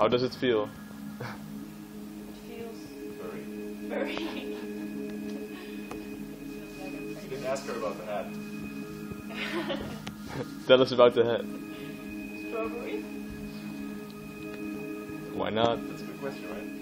How does it feel? It feels Furry. very. You didn't ask her about the hat. Tell us about the hat. Strawberry? Why not? That's a good question, right?